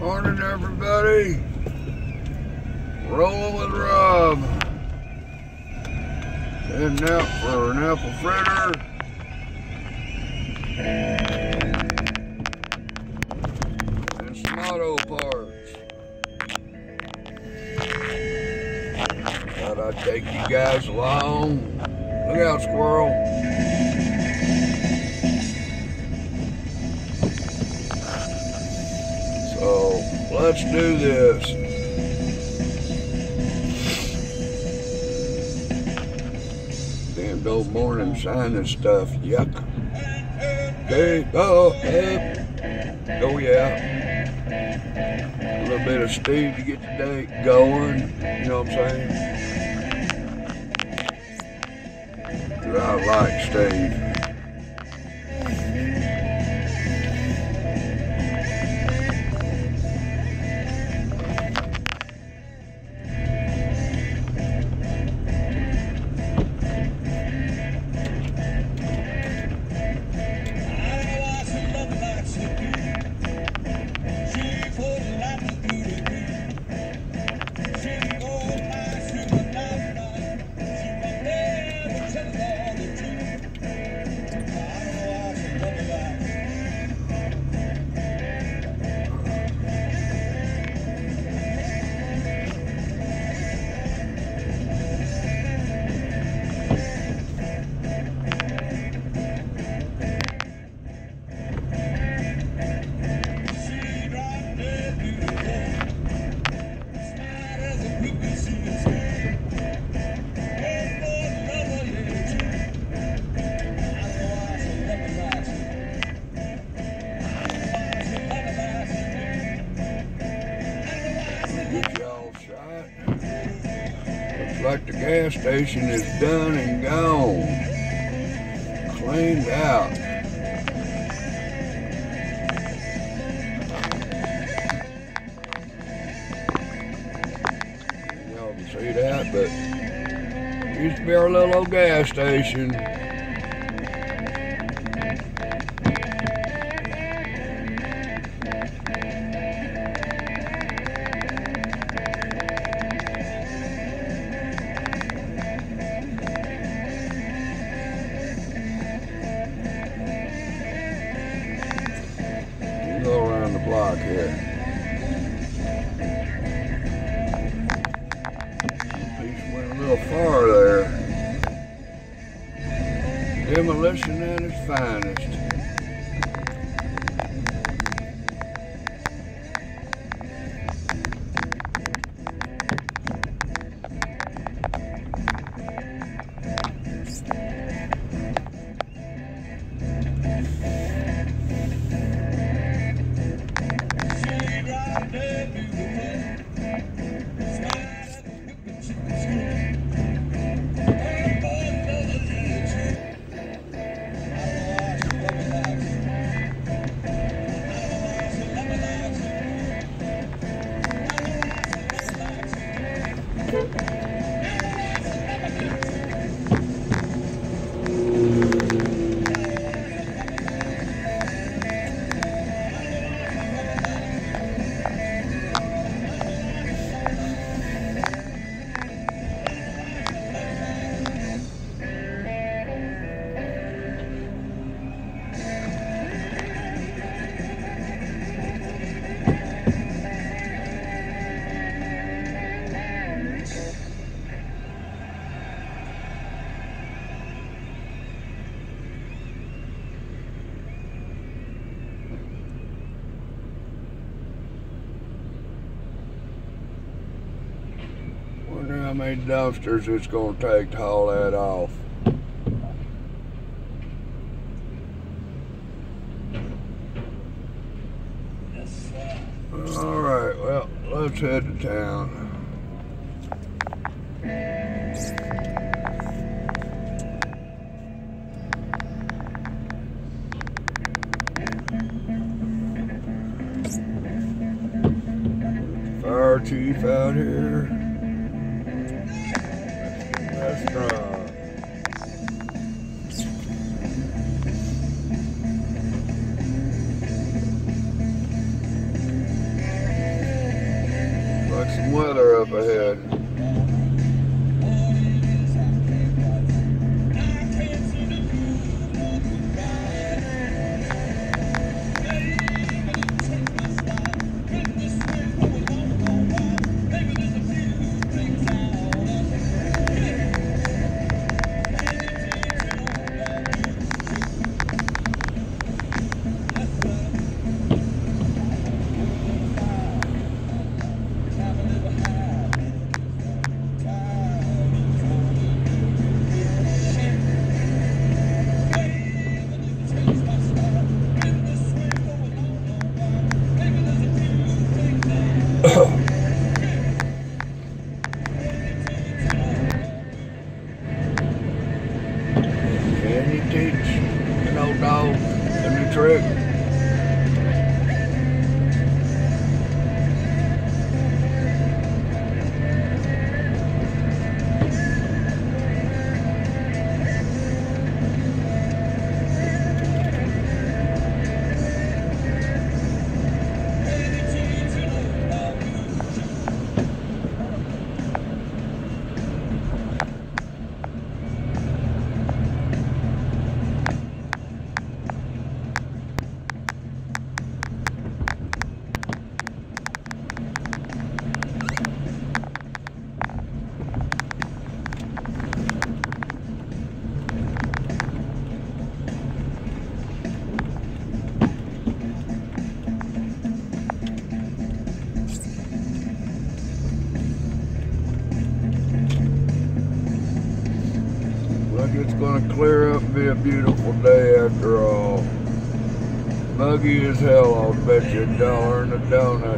Morning, everybody. Rolling with Rob. Heading out for an apple fritter. And some auto parts. Thought I'd take you guys along. Look out, squirrel. So, let's do this. Damn old morning sinus stuff, yuck. Okay, oh yeah. A little bit of Steve to get the day going, you know what I'm saying? I like Steve. Like the gas station is done and gone. Cleaned out. Y'all can see that, but it used to be our little old gas station. Go around the block here. Piece went a little far there. Demolition at its finest. Wonder how many dumpsters it's going to take to haul that off. Alright, well, let's head to town. Fire chief out here. Restaurant. weather up ahead. Can you teach an old dog a new trick? It's going to clear up and be a beautiful day after all. Muggy as hell, I'll bet you $1 in a donut.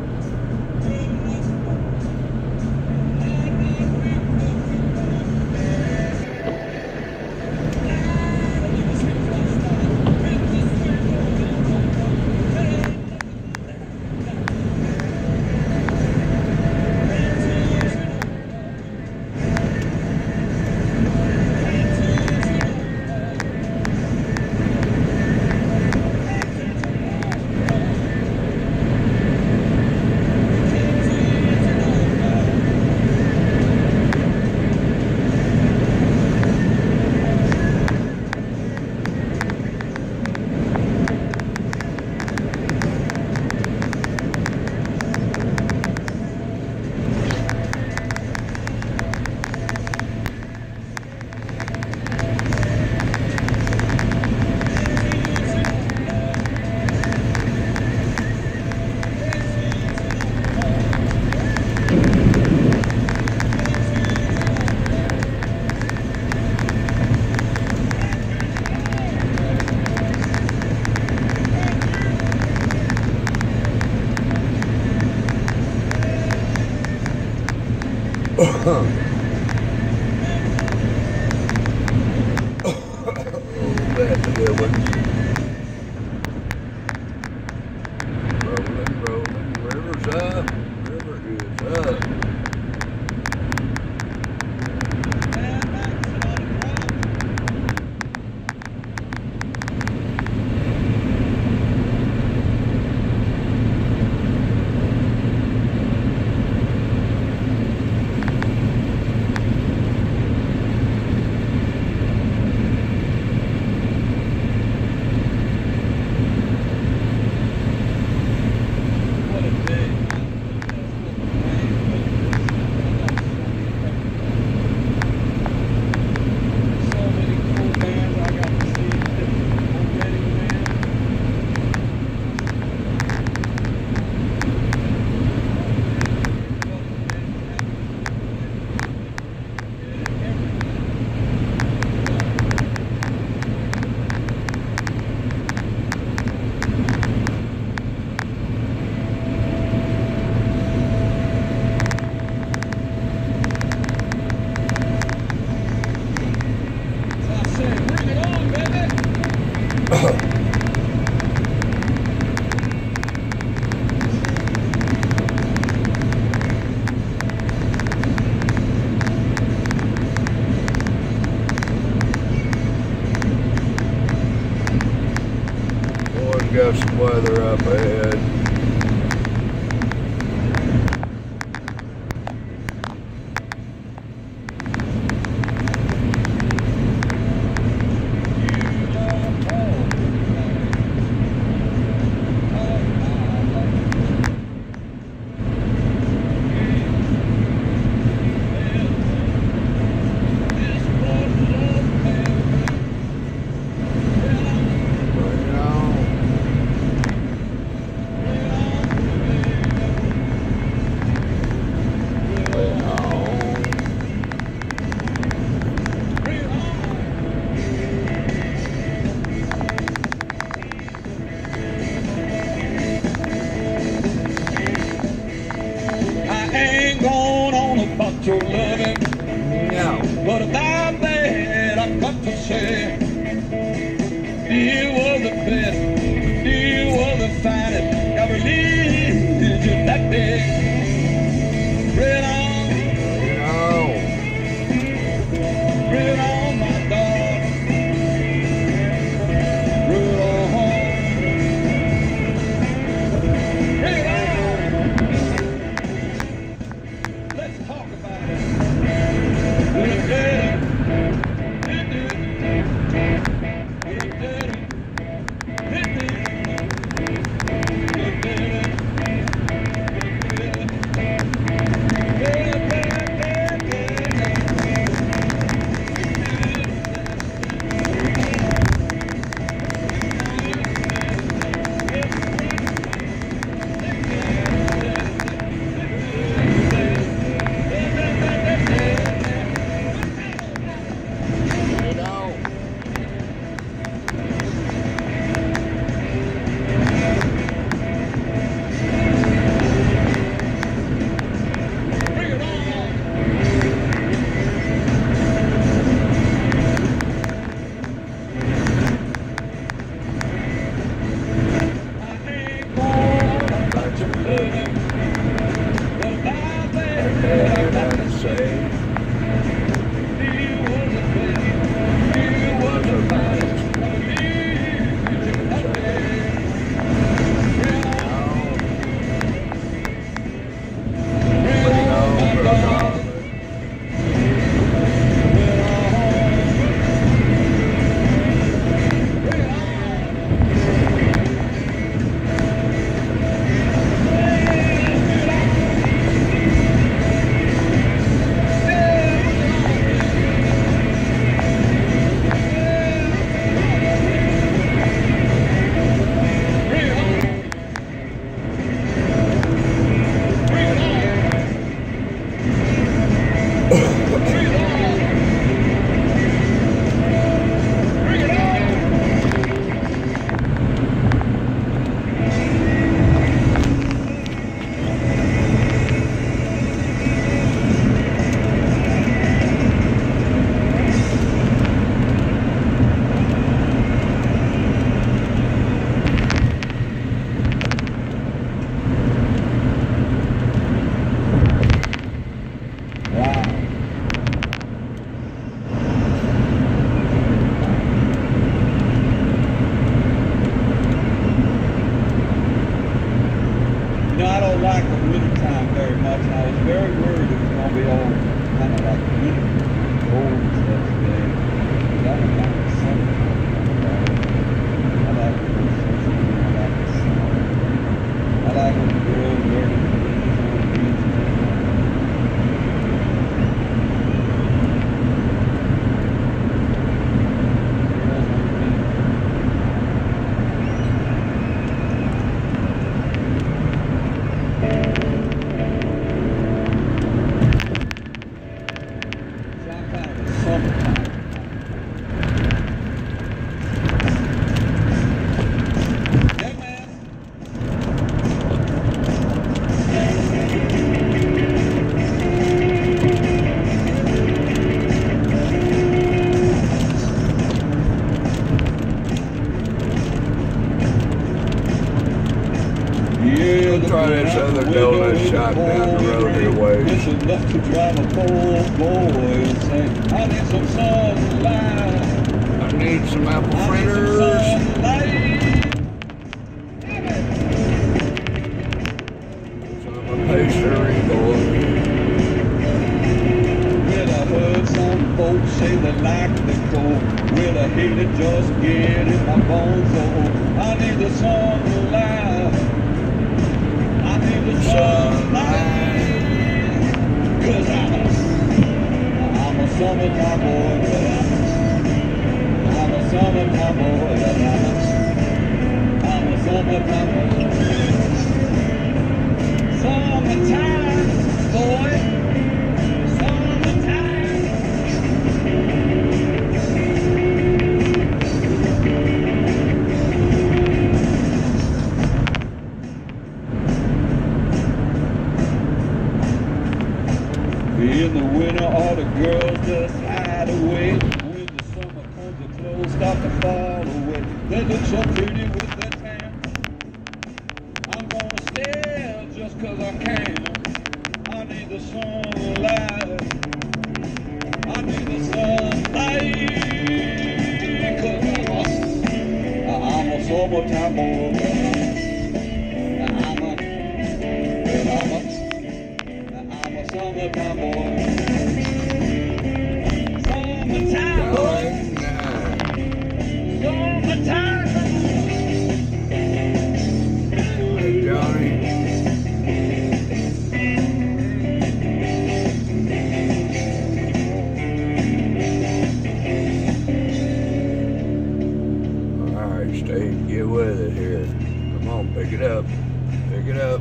That's a good one. Rolling, rolling, river's up. River is up. Got some weather up ahead. What did I say? It was a match. I don't like the winter time very much, and I was very worried it was going to be all kind of like winter cold and stuff today. But I don't like the summer. I like the sunshine. I like the sun. I like when the girls wear the Try this other donut shop down the road here ways. It's enough to drive a poor boy and say, I need some sunlight. I need some apple fritters. Some pastry boy. Well, I heard some folks say they like the cold. Well, I hate it just get in my bones. Oh, I need the sunlight. The sunlight, 'cause I'm a summertime boy, I'm a summertime boy, I'm a summertime boy, summertime boy, summertime. In the winter, all the girls just hide away. When the summer comes, the clothes start to fall away. They look so pretty with their tan. I'm gonna stare just 'cause I can. I need the sunlight. I need the sunlight. 'Cause I'm a summertime boy. Summertime boy. Summertime boy. Summertime. Hey, Johnny. All right, Steve, get with it here. Come on, pick it up. Pick it up.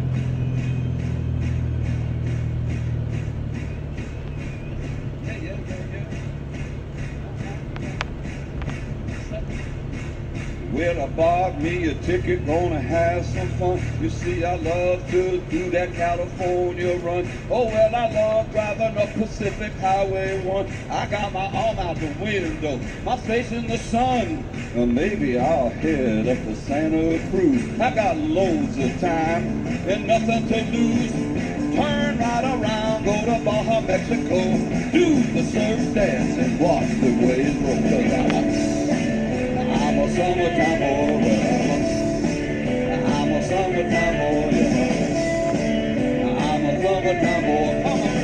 Well, I bought me a ticket, gonna have some fun. You see, I love to do that California run. Oh, well, I love driving up Pacific Highway 1. I got my arm out the window, my face in the sun. Maybe I'll head up to Santa Cruz. I got loads of time and nothing to lose. Turn right around, go to Baja, Mexico. Do the surf dance and watch the waves roll. 'Cause I'm a summertime boy. I'm a summertime boy. I'm a summertime boy. Come on.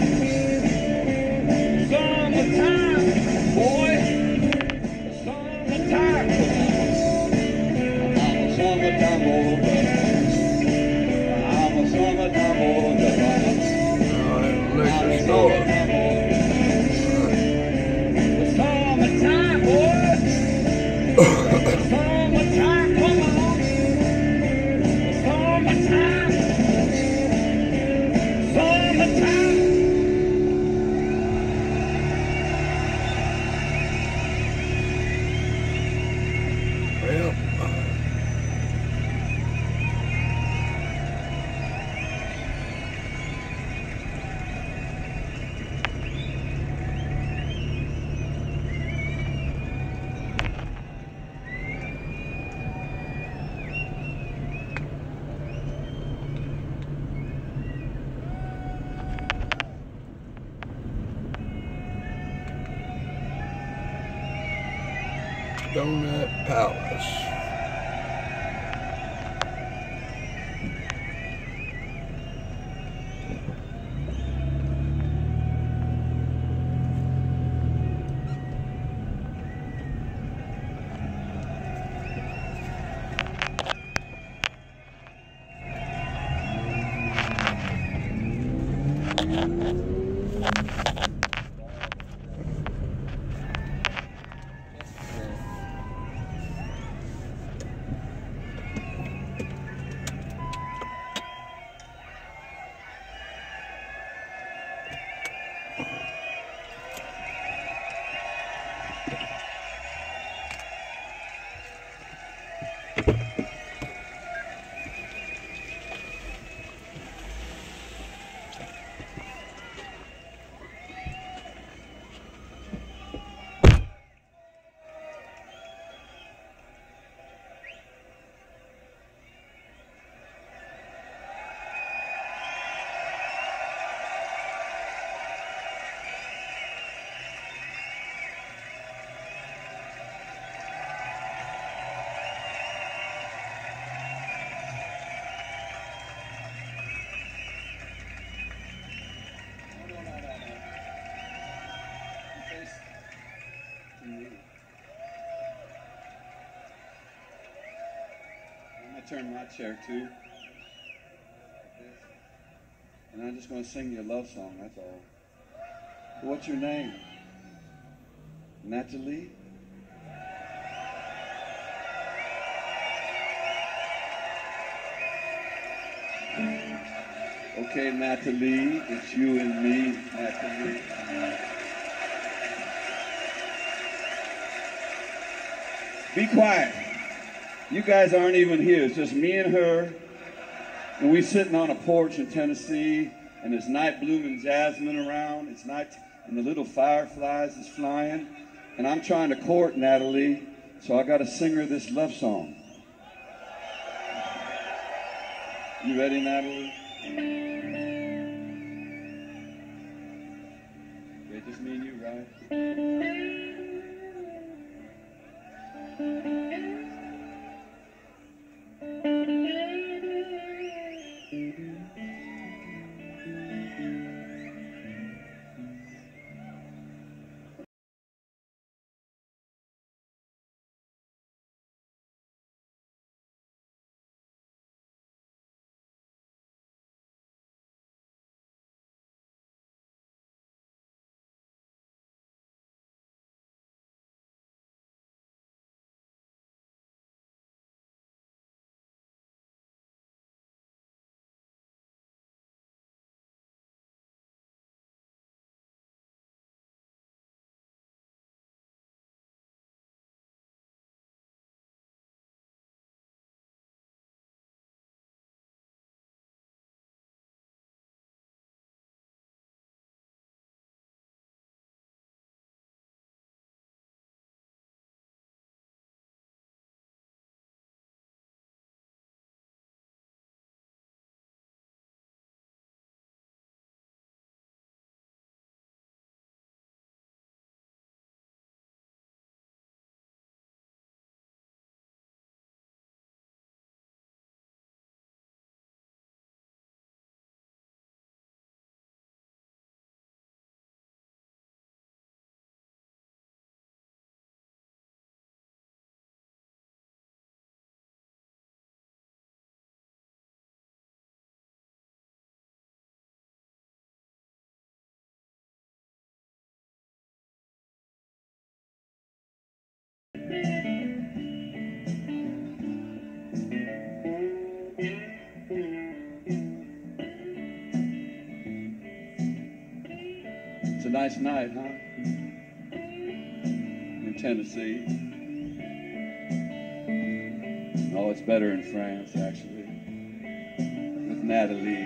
Summertime, boy. Summertime. I'm a summertime boy. I'm a summertime boy. Liquor store. Summertime, boy. Summertime, come on. Summertime. Summertime. Well, Donut Palace. I'm gonna turn my chair too. And I'm just gonna sing you a love song, that's all. What's your name? Natalie? Okay, Natalie, it's you and me, Natalie. Be quiet. You guys aren't even here. It's just me and her. And we sitting on a porch in Tennessee, and there's night blooming jasmine around. It's night, and the little fireflies is flying. And I'm trying to court Natalie, so I got to sing her this love song. You ready, Natalie? Okay, just me and you, right? nice night, huh? In Tennessee. Oh, it's better in France, actually. With Natalie.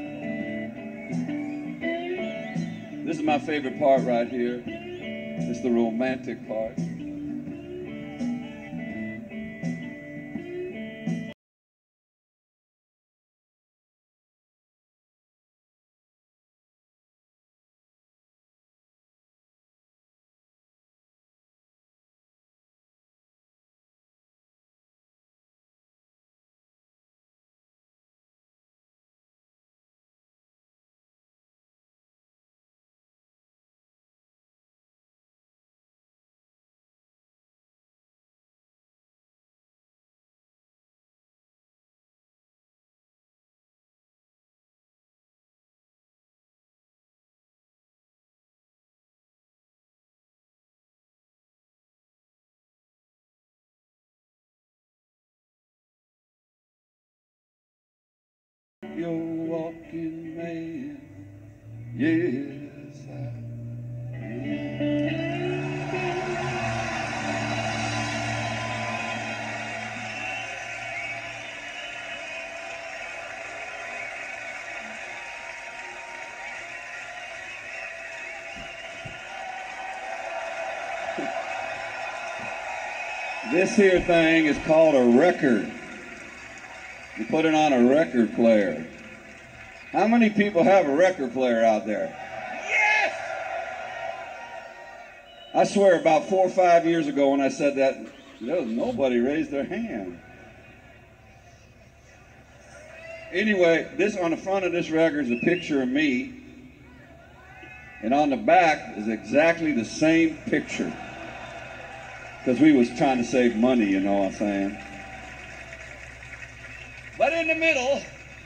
This is my favorite part right here. It's the romantic part. You're walking man, yes I am. This here thing is called a record. You put it on a record player. How many people have a record player out there? Yes! I swear about 4 or 5 years ago when I said that, nobody raised their hand. Anyway, this on the front of this record is a picture of me, and on the back is exactly the same picture. Because we was trying to save money, you know what I'm saying? But in the middle,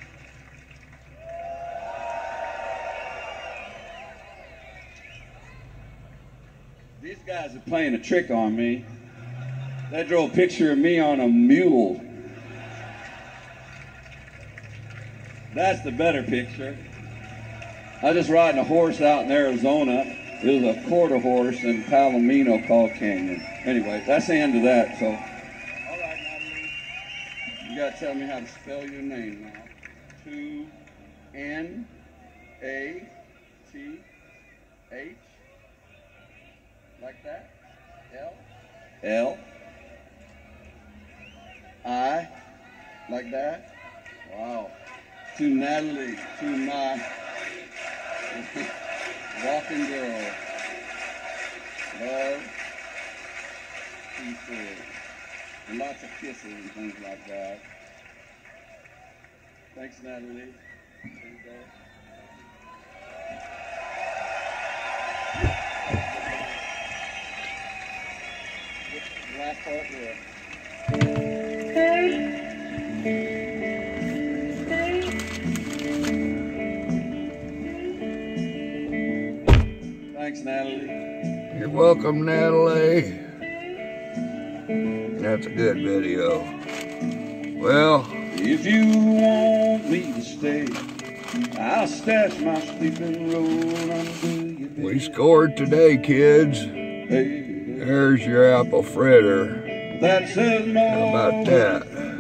these guys are playing a trick on me. They drew a picture of me on a mule. That's the better picture. I was just riding a horse out in Arizona. It was a quarter horse in Palomino called Canyon. Anyway, that's the end of that. So, all right, Natalie, you gotta tell me how to spell your name now. 2 N-A-T-H, like that. L-I, like that. Wow. To Natalie, to my walking girl. Love, peace, and lots of kisses and things like that. Thanks, Natalie. There you go. The last part here. Thanks, Natalie. You're welcome, Natalie. That's a good video. Well, If you want me to stay, I'll stash my sleeping roll under your bed. we scored today, kids. Hey, There's your apple fritter. that says more How about that?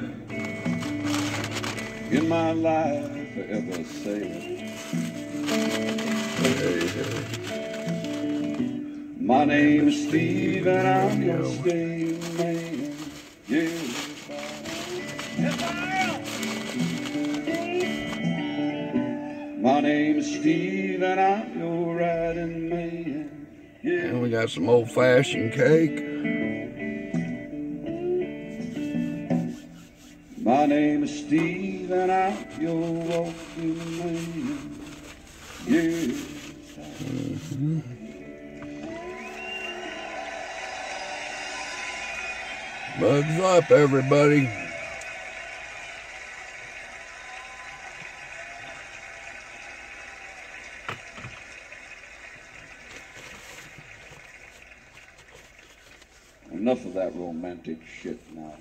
in my life forever sailing. My name is Steve and I'm your staying man. Yes, I am. My name is Steve and I'm your riding man. Yeah. And we got some old-fashioned cake. My name is Steve and I'm your walking man. Yeah. Bugs up, everybody. Enough of that romantic shit now.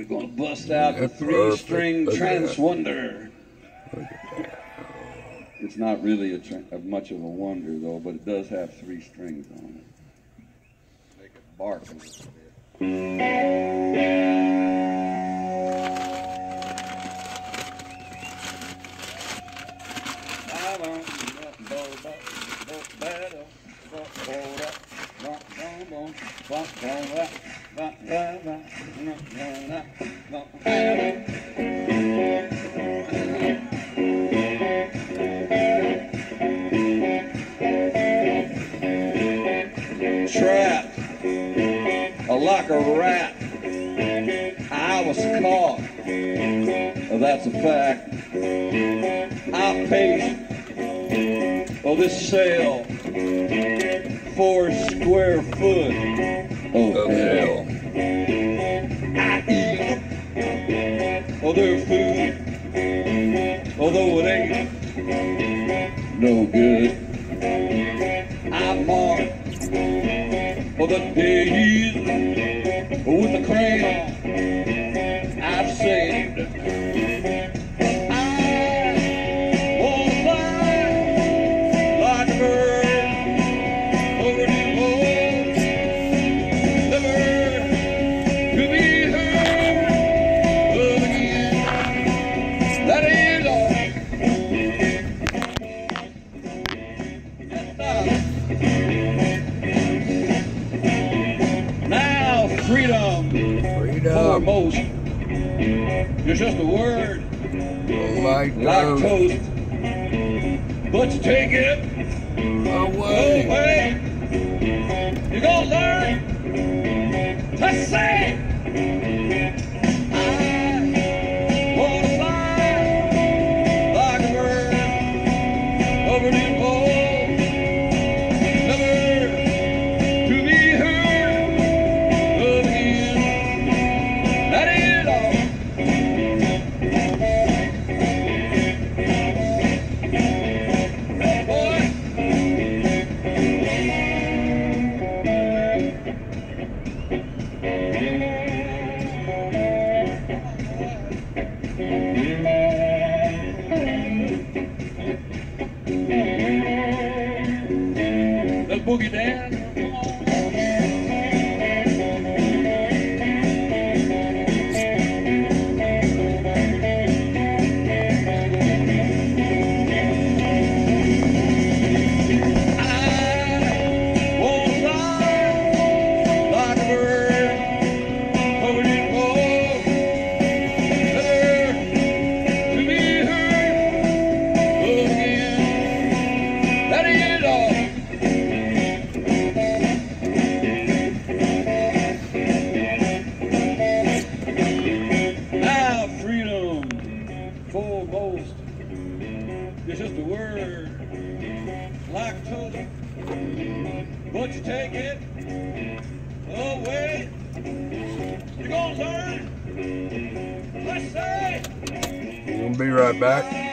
We're gonna bust out the 3-string Transwonder. It's not really much of a wonder though, but it does have 3 strings on it. Make it bark a little bit. Trapped like a rat, I was caught. That's a fact. I paid this cell 4 square foot of hell. I eat their food, although it ain't no good. I mark the days with the crayon I've saved. I won't fly like a bird over the moon, never to be heard again. That is all. Freedom. Foremost. It's just a word. Like toast. But you take it away. You're gonna learn to say. I wanna fly like a bird over the moon. Let's boogie down. Foremost, it's just a word, like toast, but you take it away. You're gonna learn. Let's say. We'll be right back.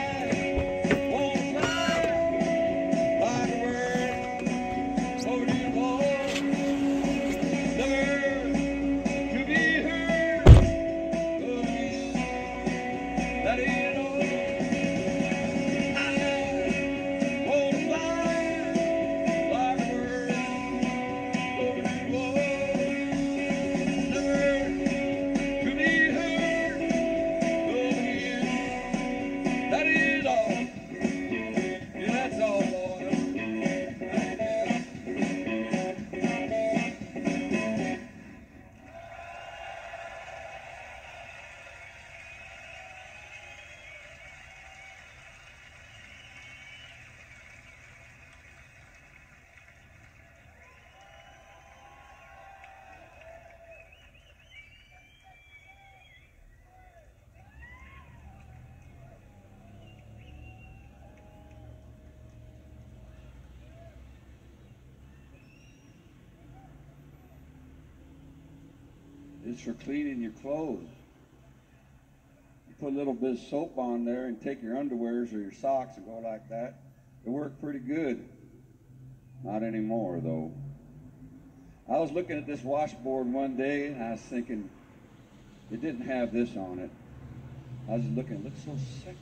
It's for cleaning your clothes. You put a little bit of soap on there and take your underwears or your socks and go like that. It worked pretty good. Not anymore though. I was looking at this washboard one day and I was thinking, It didn't have this on it. I was just looking, it looked so sexy.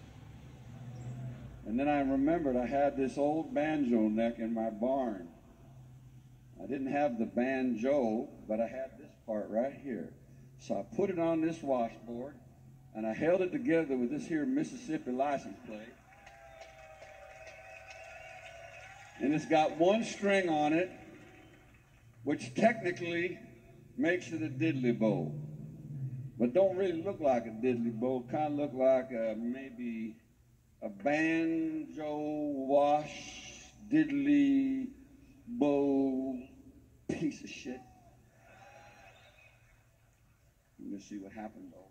And then I remembered I had this old banjo neck in my barn. I didn't have the banjo, but I had this part right here. So I put it on this washboard, and I held it together with this here Mississippi license plate. And it's got one string on it, which technically makes it a diddly bow. But don't really look like a diddly bow. Kind of look like maybe a banjo wash diddly bow piece of shit. Let's see what happened though.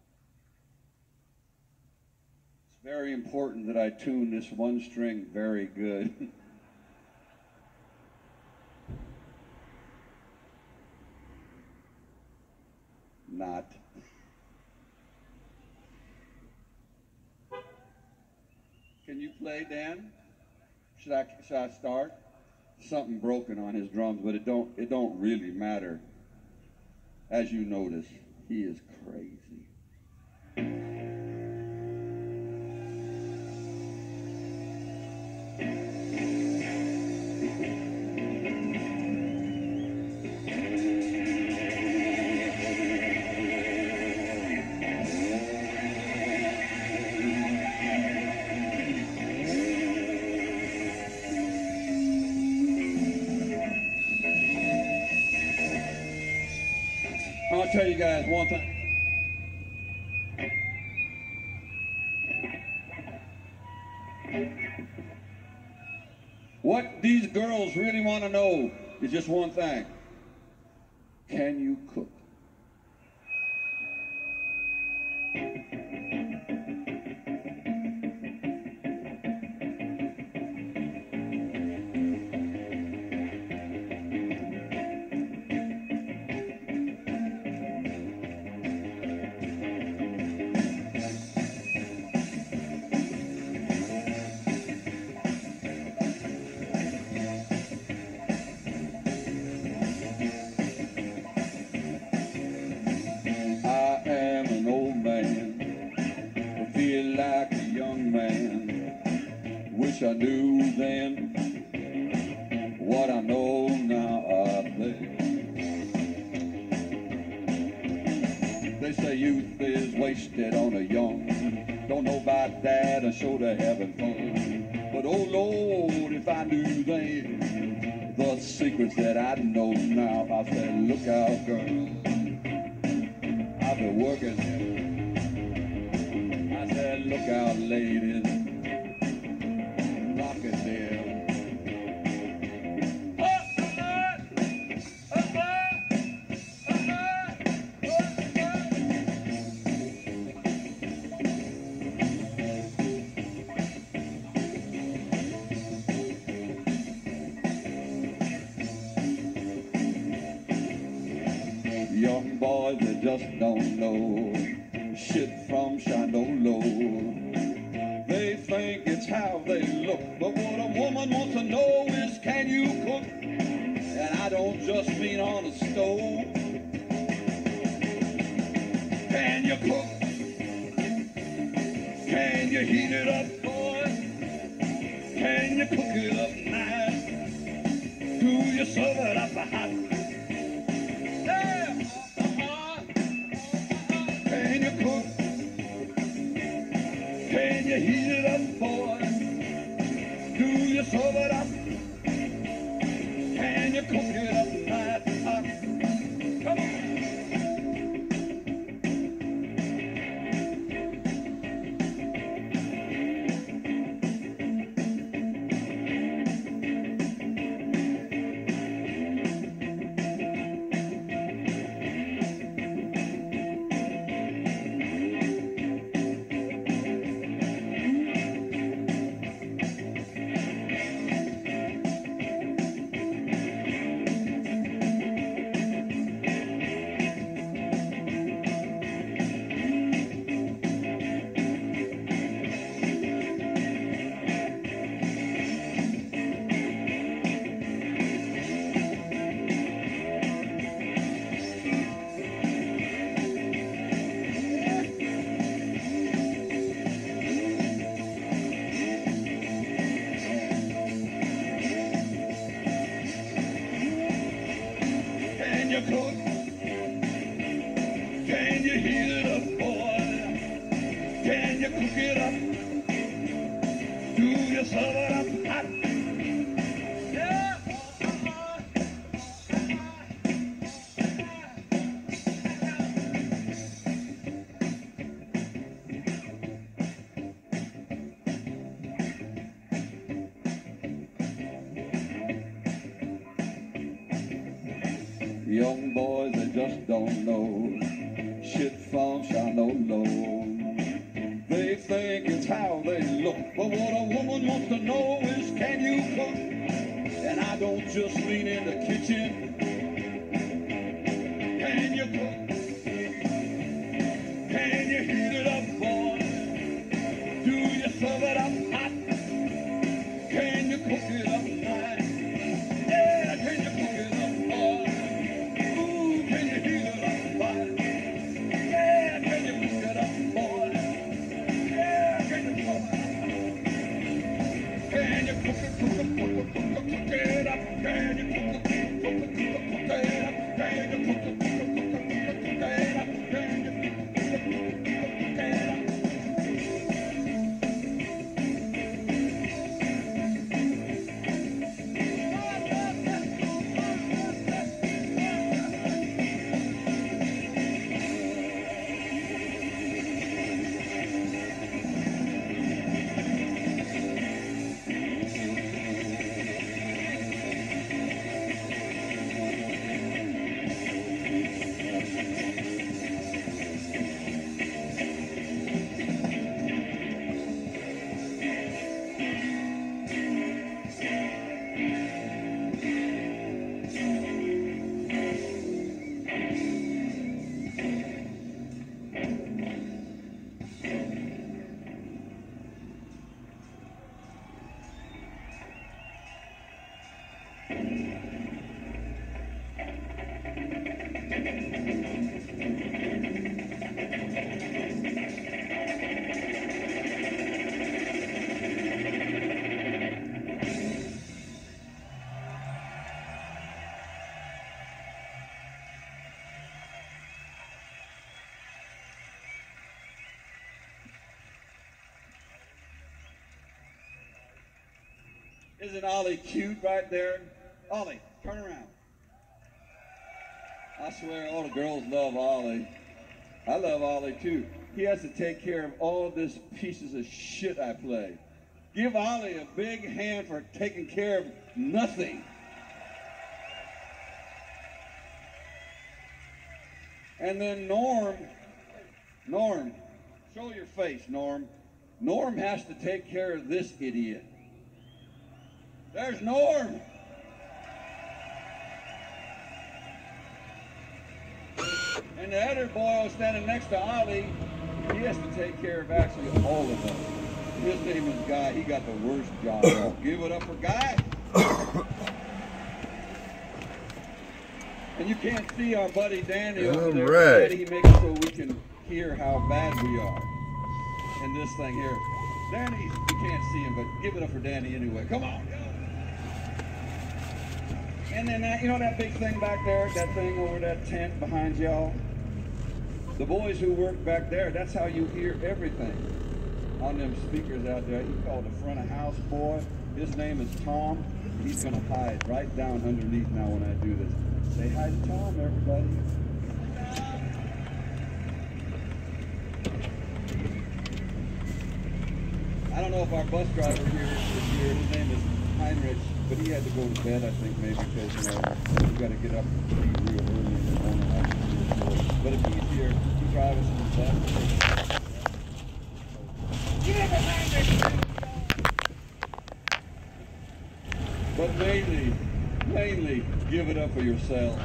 It's very important that I tune this one string very good. Not. Can you play, Dan? Should I start? Something broken on his drums, but it don't really matter. As you notice, he is crazy. I'll tell you guys one thing. What these girls really want to know is just one thing. Can you cook? I knew then what I know now of this. They say youth is wasted on a young. Don't know about that, I'm sure they're having fun. But oh Lord, if I knew then the secrets that I know now, I said, look out, girl, I've been working. I said, look out, ladies. Young boys that just don't know shit from Shandolo. They think it's how they look, but what a woman wants to know is, can you cook? And I don't just mean on a stove. Can you cook? Can you heat it up, boy? Can you cook it up nice? Do you serve it up hot? Can you cook? Can you heat it up, boy? Do you serve it up? Can you cook it up nice? Come on. cook? Can you heat it up, boy? Can you cook it up? Do you serve it up hot? Yeah. Young boys that just don't know shit from Shallow. They think it's how they look, but what a woman wants to know is, can you cook? And I don't just mean in the kitchen. Can you cook? Can you heat it up, boy? Do you serve it up hot? Can you cook it up nice? Yeah, can you cook it up, boy? Isn't Ollie cute right there? Ollie, turn around. I swear all the girls love Ollie. I love Ollie too. He has to take care of all this pieces of shit I play. Give Ollie a big hand for taking care of nothing. And then Norm, show your face, Norm. Norm has to take care of this idiot. There's Norm. And the other boy standing next to Ollie, he has to take care of actually all of them. His name is Guy. He got the worst job. Give it up for Guy. And you can't see our buddy Danny over there. Right. Danny, he makes it so we can hear how bad we are in this thing here. Danny, you can't see him, but give it up for Danny anyway. Come on, go. And then that, you know that big thing back there, that thing over that tent behind y'all? The boys who work back there, that's how you hear everything on them speakers out there. He called the front of house boy. His name is Tom. He's going to hide right down underneath now when I do this. Say hi to Tom, everybody. I don't know if our bus driver here is here. His name is Heinrich, but he had to go to bed, I think, maybe because, you know, we've got to get up real early in the morning. But if he's here, he drives us in the bus. Get up behind me! But mainly, give it up for yourself.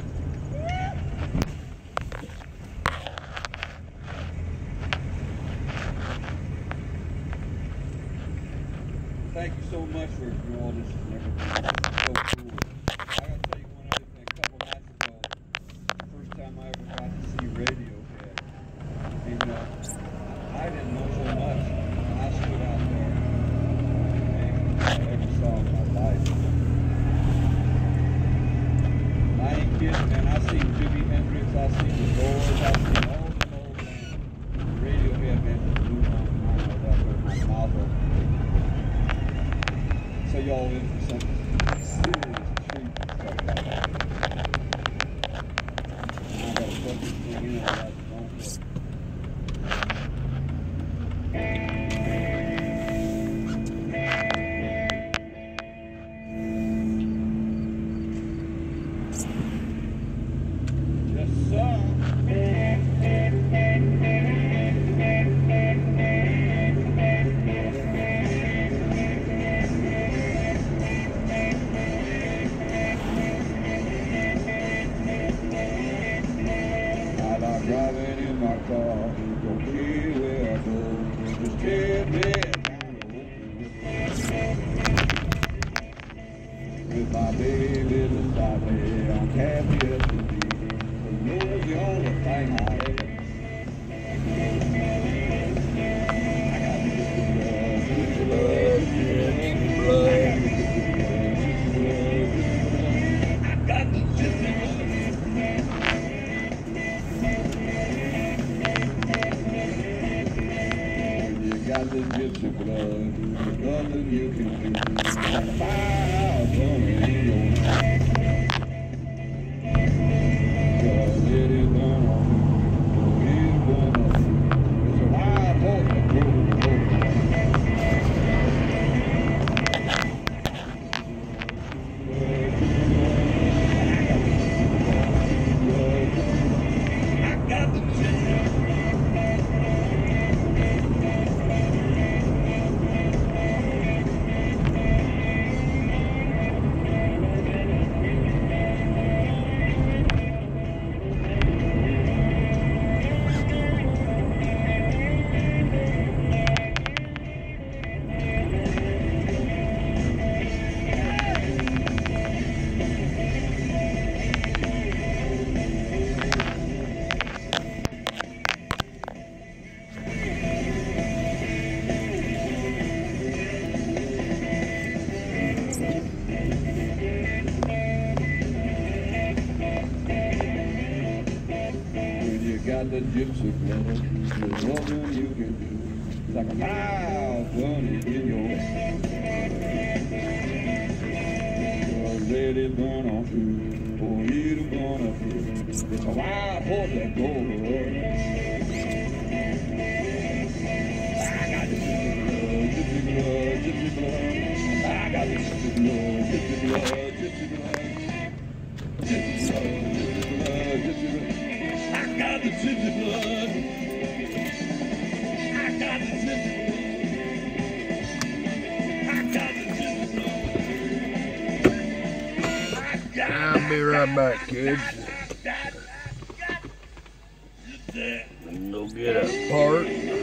Thank you so much for all this and everything. It's so cool. I gotta tell you one other thing. A couple nights ago, the first time I ever got to see Radiohead. And I didn't know so much. And I stood out there and I ever saw in my life. I ain't kid, man, I seen Jimi Hendrix, I seen the Doors, I seen all them old bands. Radiohead, man, just blew my mind out there, my mouth open. So y'all in for something serious treat and stuff like that. And I gotta put this thing in it, otherwise it won't work. Driving in my car, don't care where I go, just take me down the road. With my baby beside me, I'm happy as can be, 'cause you're the only thing I ever need. I got to get the blood, get the blood, get the blood, I got to get the blood, I got to get the blood. Got this gypsy blood, there's nothing you can do. Like a fire burning in your heart. Just let it burn on you, let it burn on you. It's a wild horse that goes. I got the gypsy. Got the gypsy blood, there's nothing you can do. It's like a fire burning in your head. Just let it burn on through, or it'll burn up through. It's a wild horse that goes. I got the gypsy blood, gypsy blood. I got the gypsy blood, gypsy blood, gypsy blood. Gypsy blood, gypsy blood, gypsy blood. I got the gypsy blood. I got the gypsy blood. I got the gypsy blood. I'll be right back, kids. Go get a part.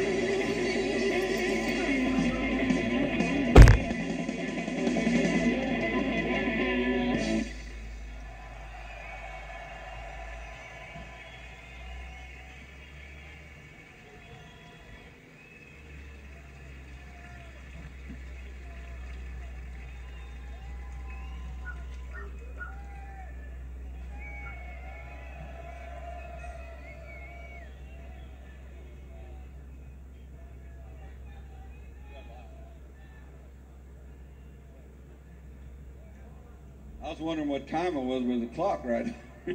I was wondering what time it was with the clock right.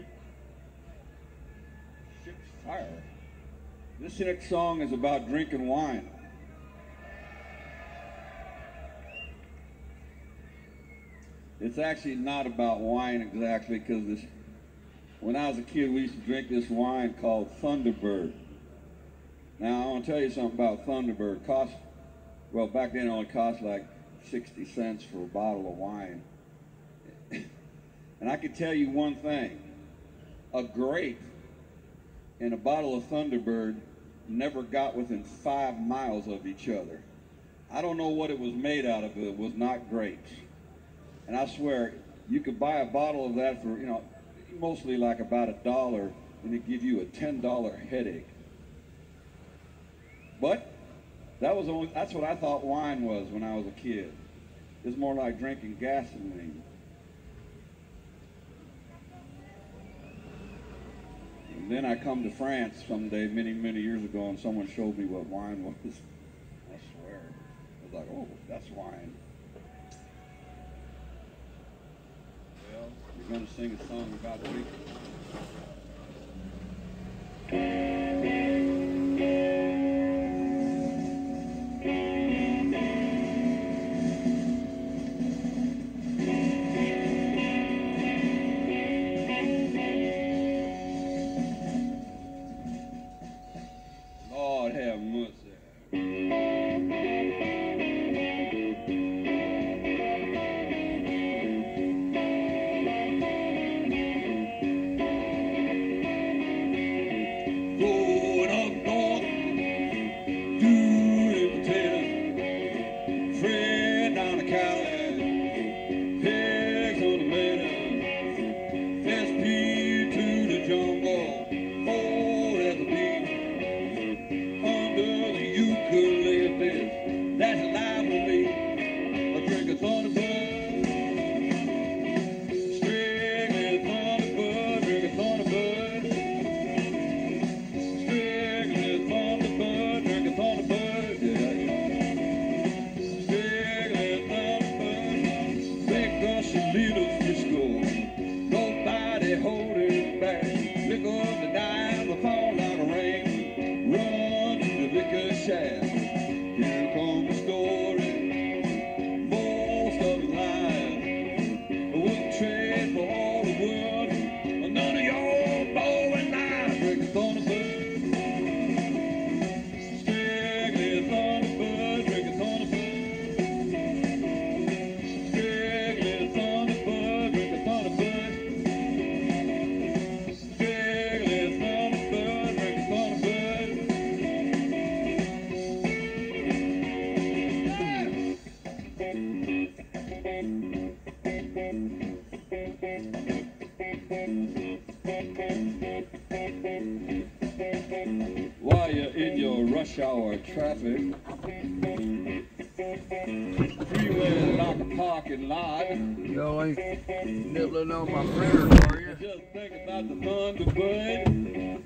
Ship's fire. This next song is about drinking wine. It's actually not about wine exactly, because when I was a kid, we used to drink this wine called Thunderbird. Now, I want to tell you something about Thunderbird. Well, back then it only cost like 60 cents for a bottle of wine. And I can tell you one thing. A grape and a bottle of Thunderbird never got within 5 miles of each other. I don't know what it was made out of, but it was not grapes. And I swear, you could buy a bottle of that for, mostly like about $1, and it'd give you a $10 headache. But that's what I thought wine was when I was a kid. It's more like drinking gasoline. then I come to France someday, many, many years ago, and someone showed me what wine was. I swear. I was like, oh, that's wine. Well, you're going to sing a song about drinking. Lord have mercy. Going up north to the potatoes, friend down the Cali, pigs on the meadow, SP to the jungle, oh, there's a beat under the eucalyptus, that's alive with me. I drink a Thunderbird, strictly Thunderbird, drink a Thunderbird, strictly Thunderbird, drink a Thunderbird, yeah. Strictly Thunderbird, big gushy little Frisco, nobody holding back, lick up the dime, fall like a rain, run to the liquor shack. Here comes the story, most of it lies. I wouldn't trade for all the world, none of your blowing lies. Drink a Thunderbird, strictly Thunderbird, drink a Thunderbird, strictly Thunderbird, drink a Thunderbird, strictly Thunderbird, drink a Thunderbird. While you're in your rush hour traffic, freeway like a parking lot, Y'all ain't nibbling on my fritters, are you? just think about the Thunderbird.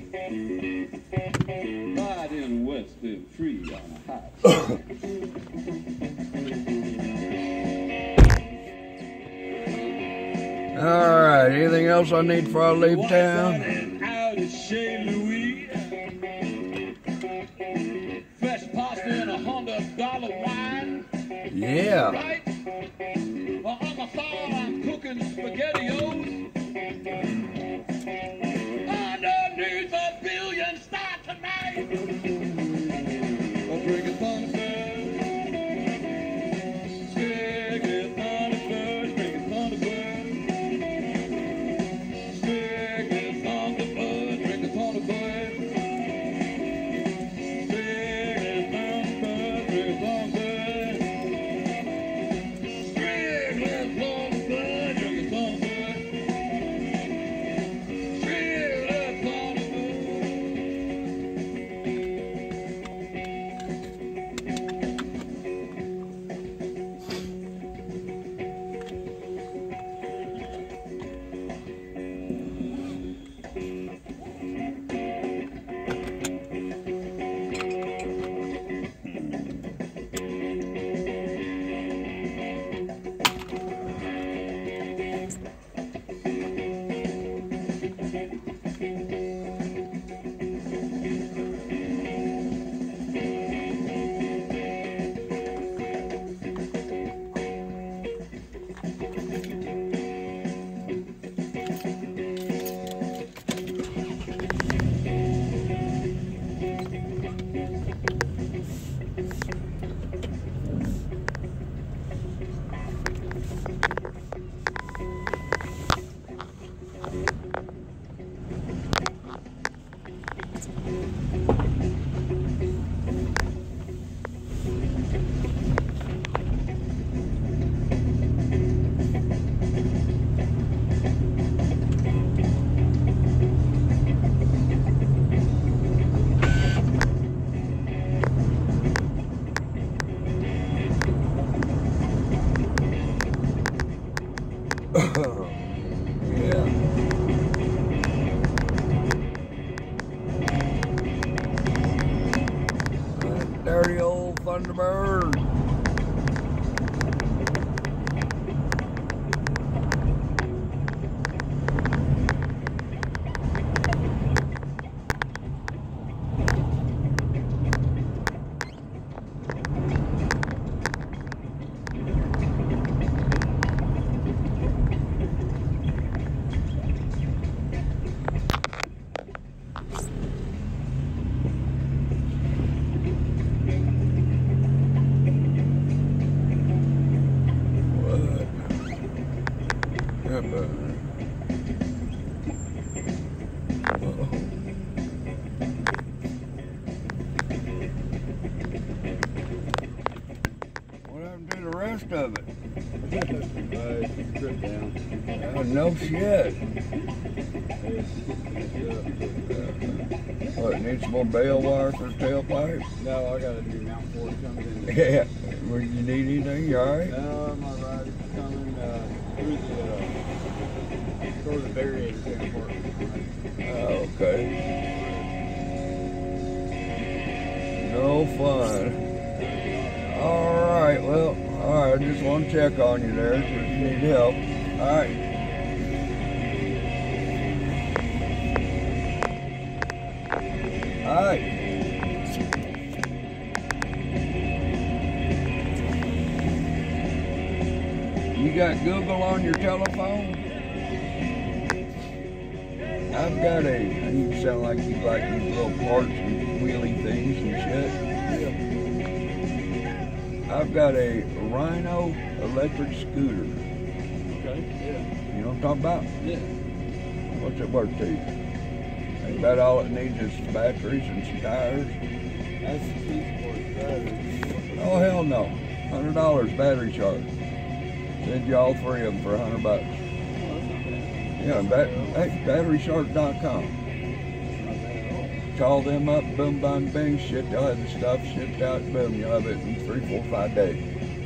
Riding west and free on a hot Alright, anything else I need before I leave town? Out of Chez Louis, fresh pasta and $100 wine. Yeah. Right? Well, on the farm, I'm cooking SpaghettiOs. Underneath a billion star tonight. I'll drink a Thunderbird. Strictly Thunderbird, drink a Thunderbird. Strictly Thunderbird, drink a Thunderbird. Strictly Thunderbird, drink a Thunderbird. Strictly Thunderbird, drink a Thunderbird. Strictly Thunderbird. Yeah. to burn. What happened to the rest of it? Strip down. Oh, no shit. What, needs more bail wire for the tailpipe? No, I got a new mount for it coming in. Yeah. Well, you need anything? You alright? No, my ride is coming through the variator down for it. Oh, okay. No fun. Alright, well, alright, I just want to check on you there if you need help. Alright. Alright. You got Google on your telephone? I've got you sound like you like these little parts and wheelie things and shit. I've got a Rhino electric scooter. Okay, yeah. You know what I'm talking about? Yeah. What's it worth to you? Ain't about all it needs is batteries and some tires. That's the key for it, battery. Oh, hell no. $100 battery charge. Send you all three of them for $100. Yeah, batteryshark.com. Call them up, boom, bang, bing, shit, they'll have the stuff shipped out, boom, you'll have it in 3, 4, 5 days.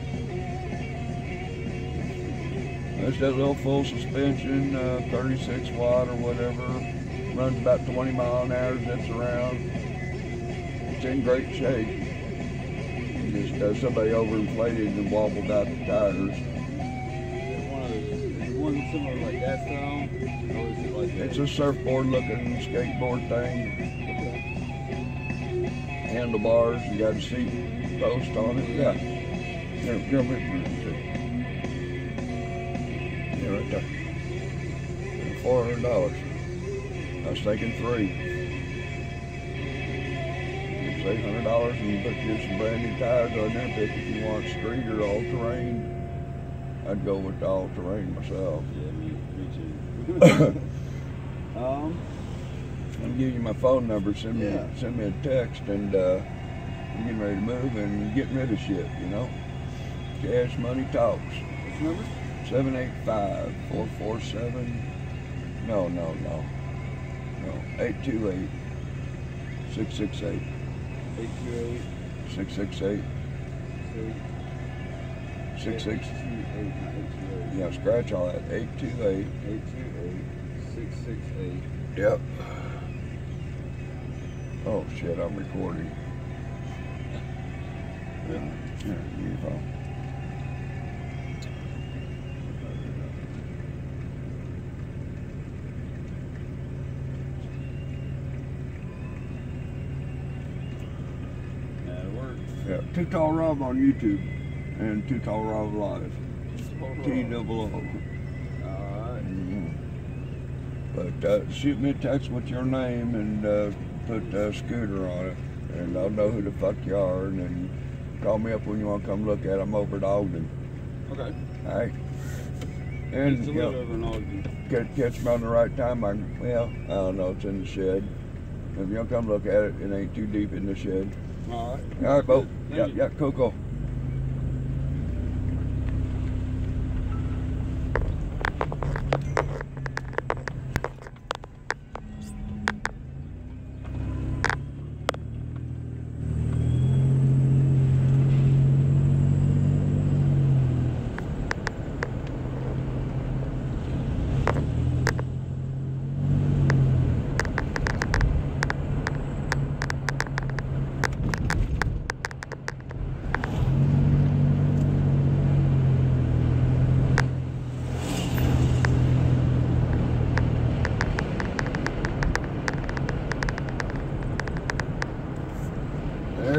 That's that little full suspension, 36 watt or whatever, runs about 20 mile an hour, zips around. It's in great shape. Just somebody overinflated and wobbled out the tires. One similar like that style, or is it like that? It's a surfboard looking skateboard thing. Handlebars, you got a seat post on it. Yeah. Here, come here. Yeah, right there. $400. I was thinking $300. You save $100 and you put you some brand new tires on there. Pick if you want street or all terrain. I'd go with the all terrain myself. Yeah, me too. I'll give you my phone number. Send me a text, and I'm getting ready to move and getting rid of shit. You know, cash money talks. What's the number? 785-447. No. 828-668. 828. 668. 66. 828. Yeah, scratch all that. 828. 668. Yep. Oh shit, I'm recording. Yeah, your phone. That'll work. Yeah, Too Tall Rob on YouTube and Too Tall Rob Live. T-double-O. Alright. But shoot me a text with your name and put Scooter on it, and I'll know who the fuck you are, and then call me up when you want to come look at it. I'm over at Ogden. Okay. All right. And It's a you know, little over an Ogden. catch me on the right time. I don't know. It's in the shed. If you don't come look at it, it ain't too deep in the shed. Alright. All right, Bo. Thank you. Yeah, cool.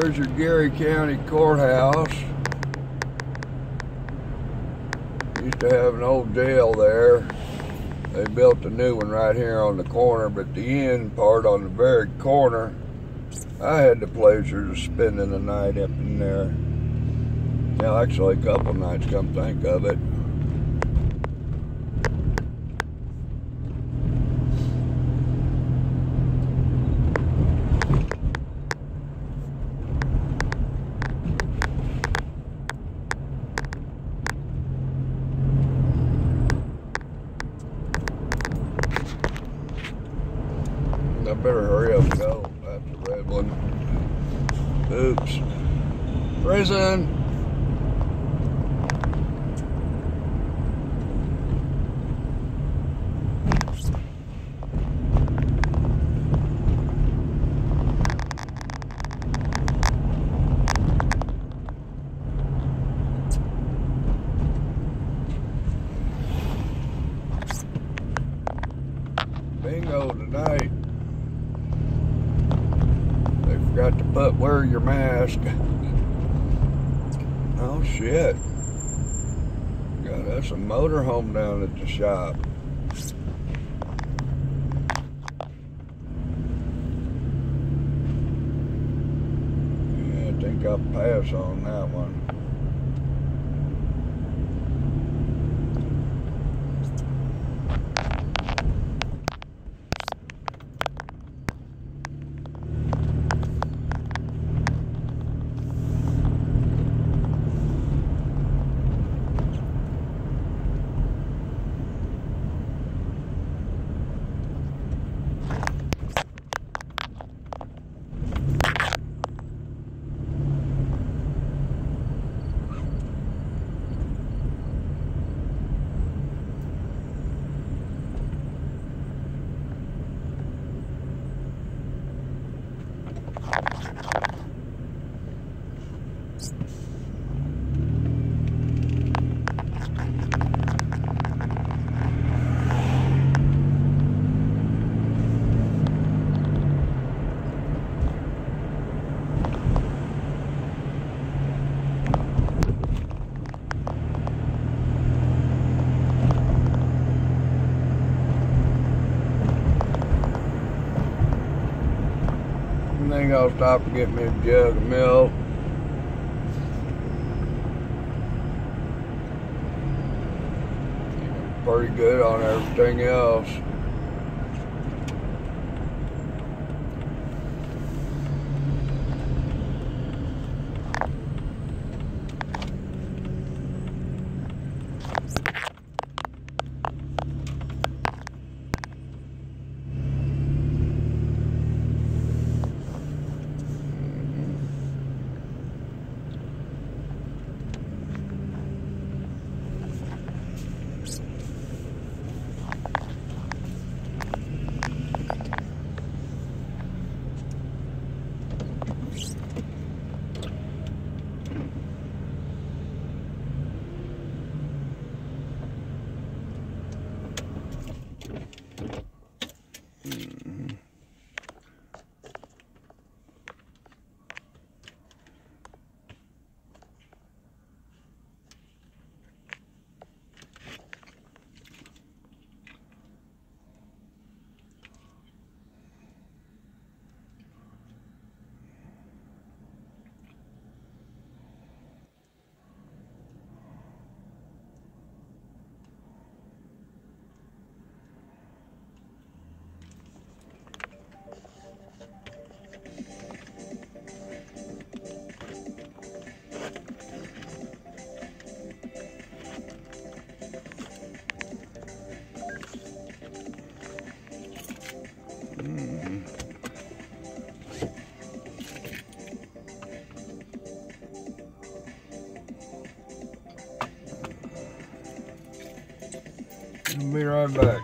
there's your Geary County Courthouse. Used to have an old jail there. They built a new one right here on the corner, but the end part on the very corner, I had the pleasure of spending the night up in there. Yeah, actually a couple nights, come think of it. I better hurry up and go. That's a red one. Oops. Prison. Bingo tonight. Forgot to wear your mask. Oh shit. Got us a motorhome down at the shop. Yeah, I think I'll pass on that one. I think I'll stop and get me a jug of milk. Pretty good on everything else. I'll be right back.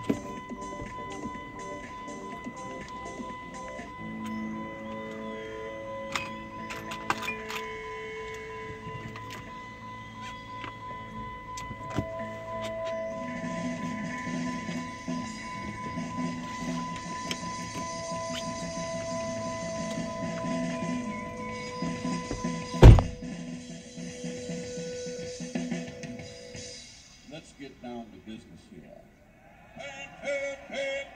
down to business here. Hey, hey,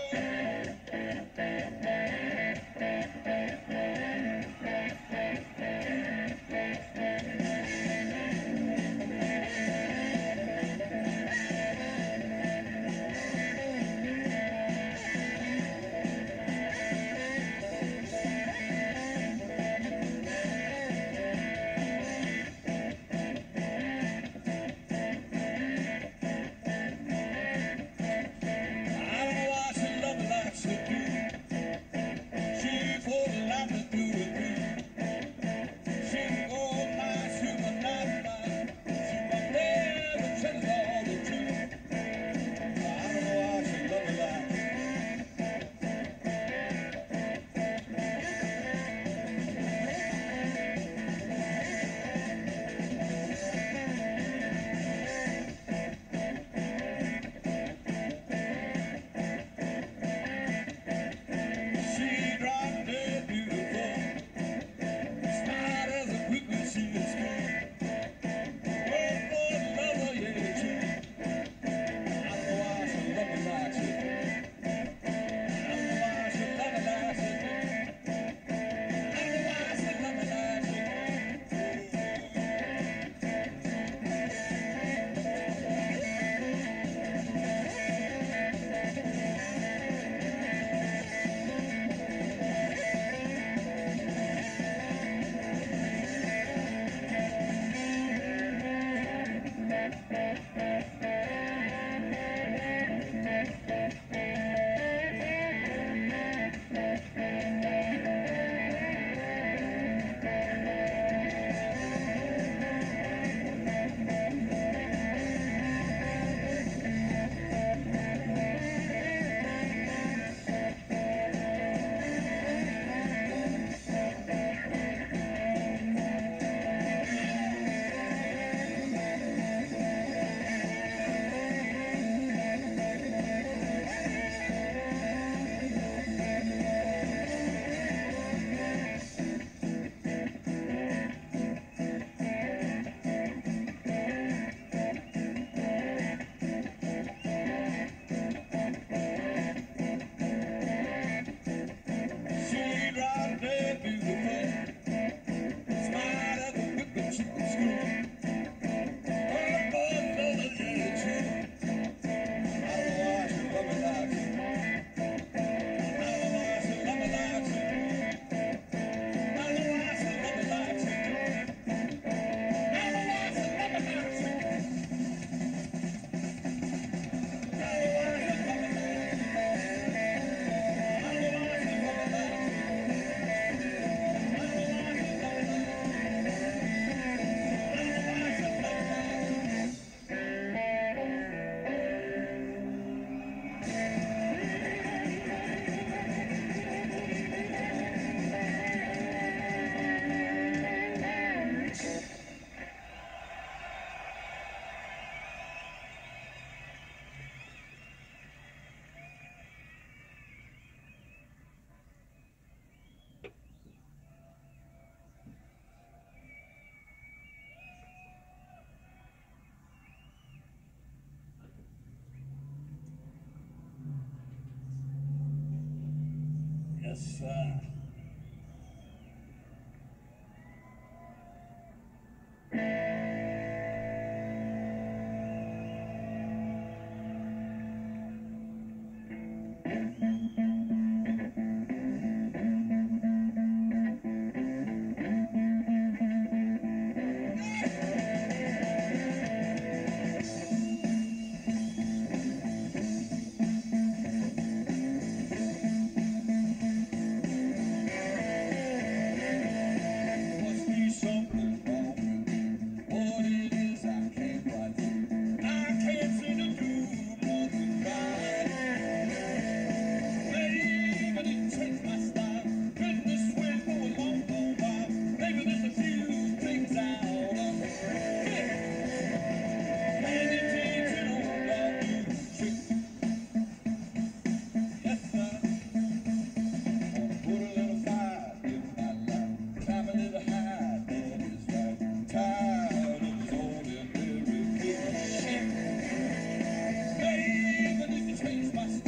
Yes, sir.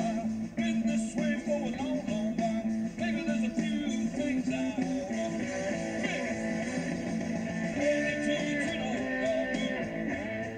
Been this way for a long, long while. Maybe there's a few things I wanna hold it till you turn on you.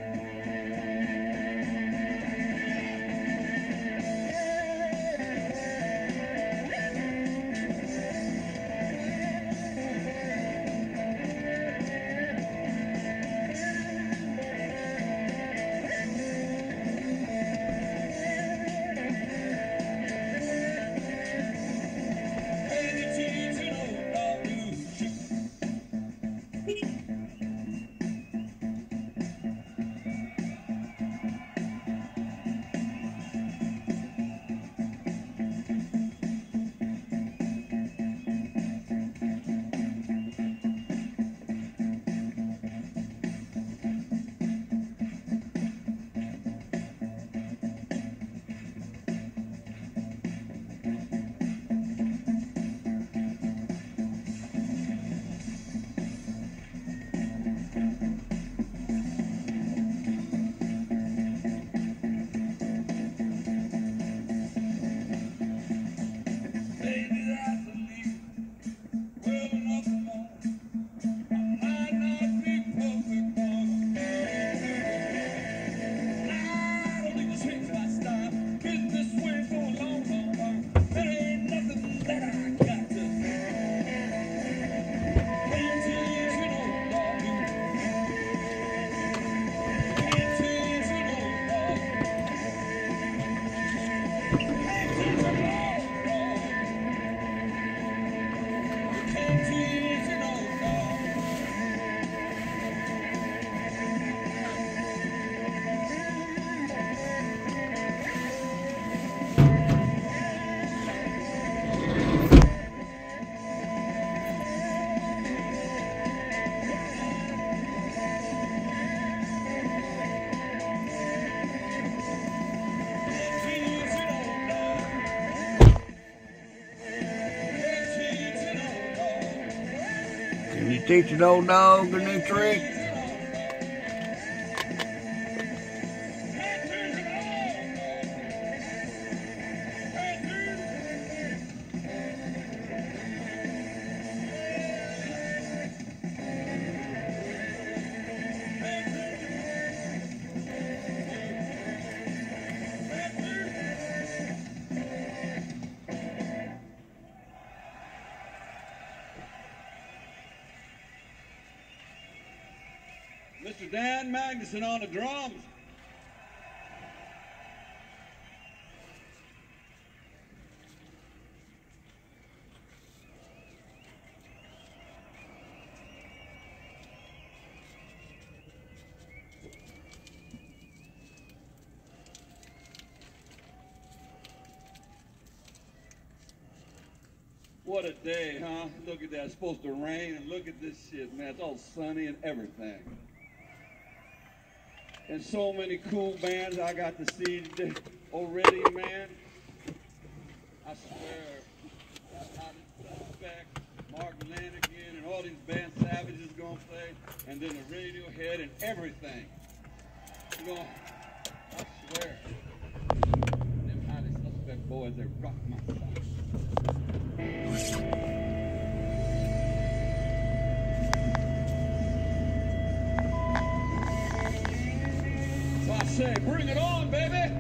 Can you teach an old dog a new trick? Mr. Dan Magnuson on the drums. What a day, huh? Look at that. It's supposed to rain, and look at this shit, man. It's all sunny and everything. And so many cool bands I got to see today already, man. I swear. Suspect, Mark Lanigan, and all these bands, Savage is going to play, and then the Radiohead and everything. You know, I swear. Them Highly Suspect boys, they rock my socks. So I say, bring it on, baby!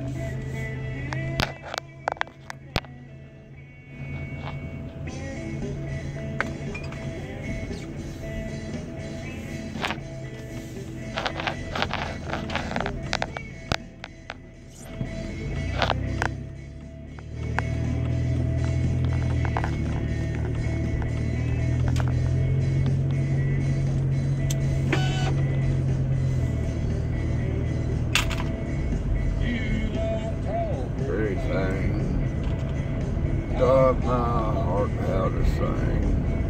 Taught my heart how to sing.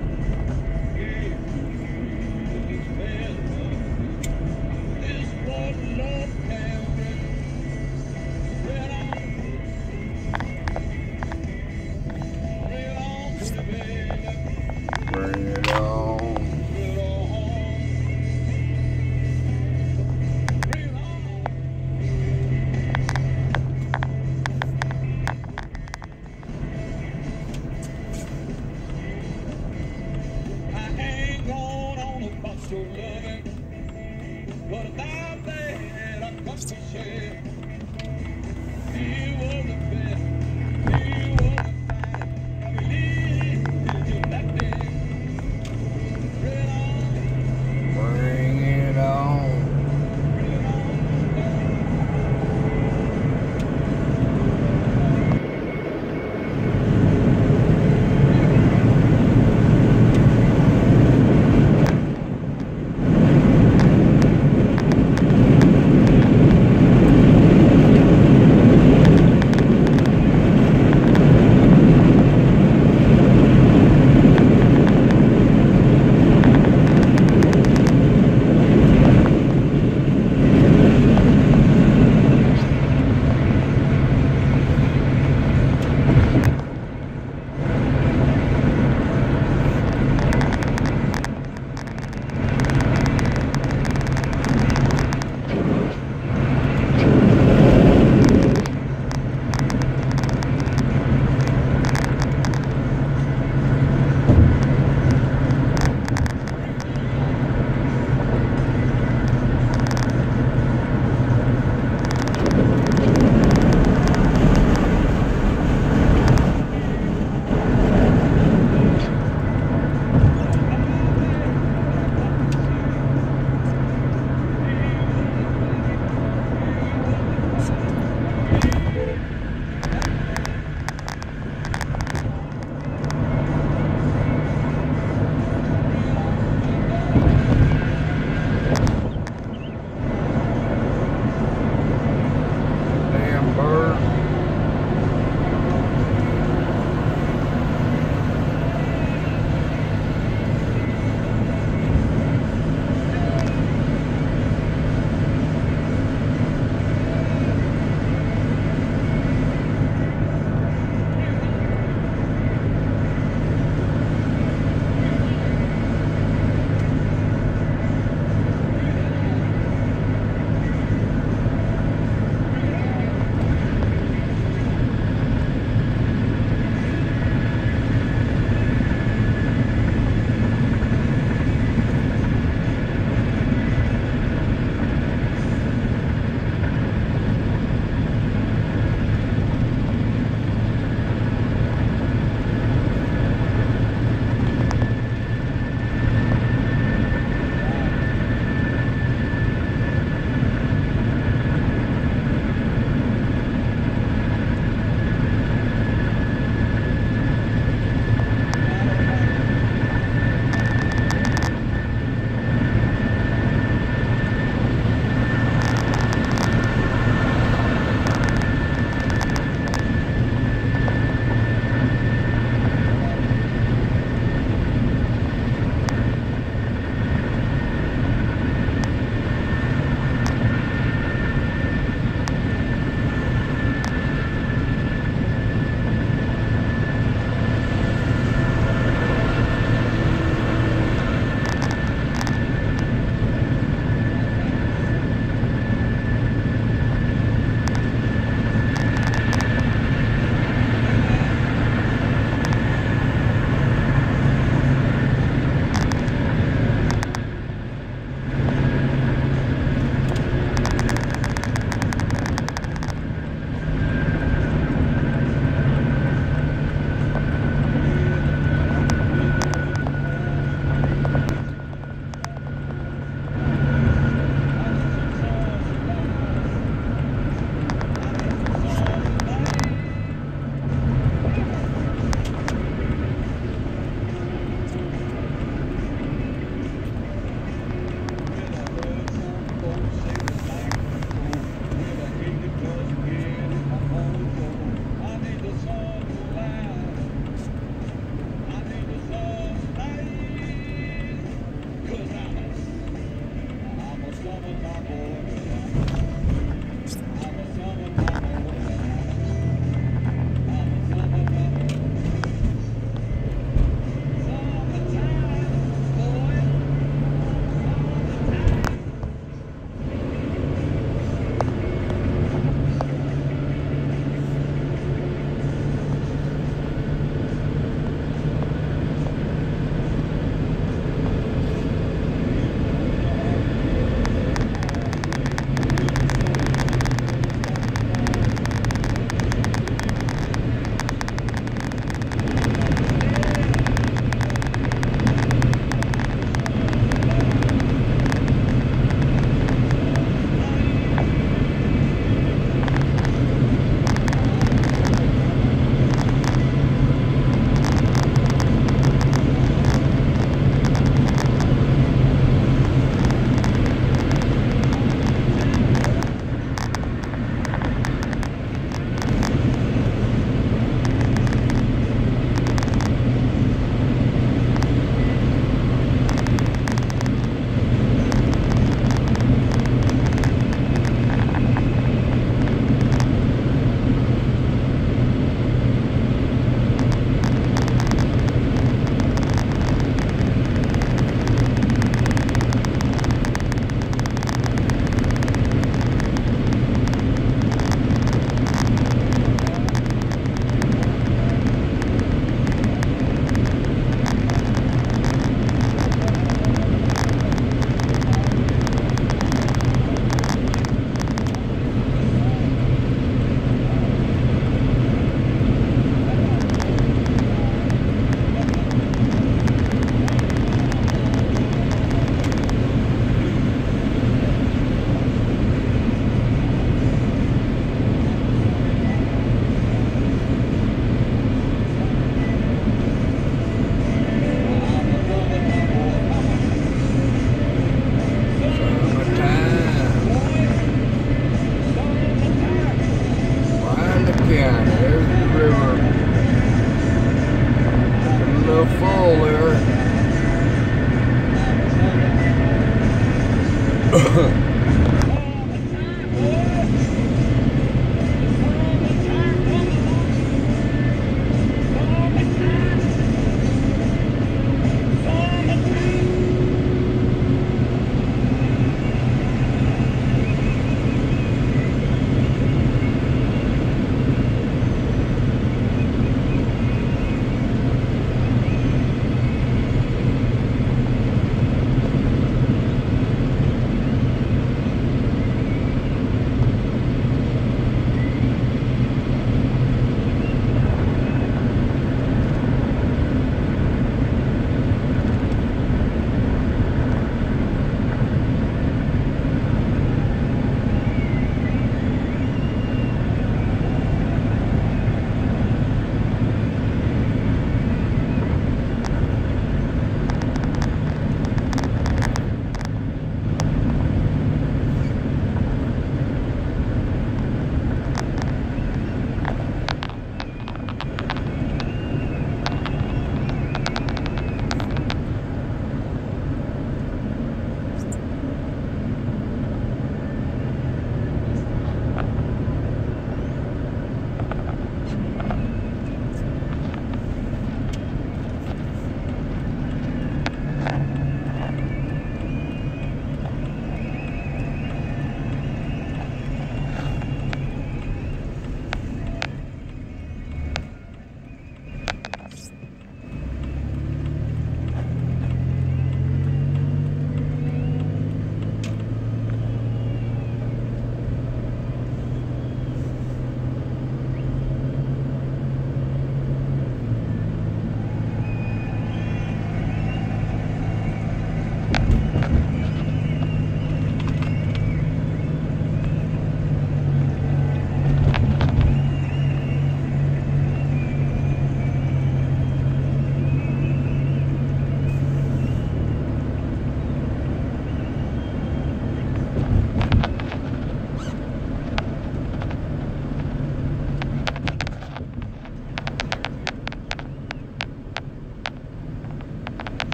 Bring it on.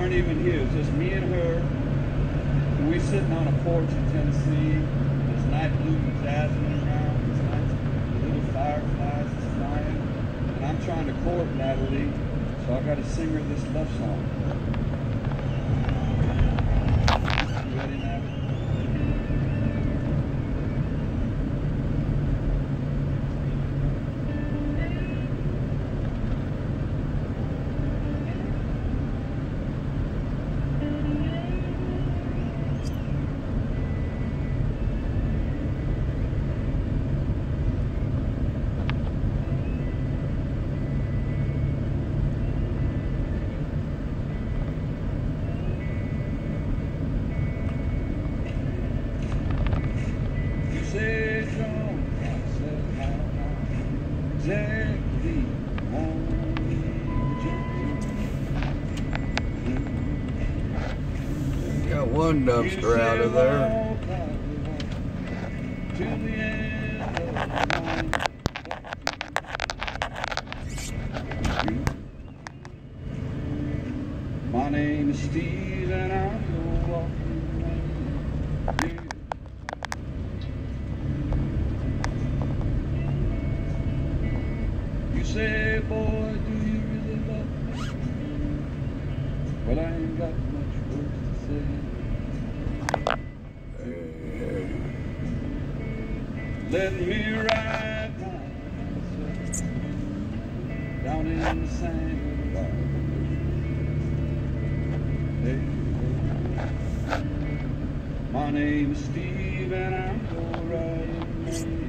aren't even here. It's just me and her. And we sitting on a porch in Tennessee. There's night blue jasmine around. There's nice little fireflies is flying. And I'm trying to court Natalie, so I got to sing her this love song. You ready, Natalie? Got one dumpster out of there. My name is Steve and I'm walking. You say, boy, do you really love me? Well, I ain't got much words to say. Let me ride myself down in the sand. Hey, hey. My name is Steve and I'm gonna ride.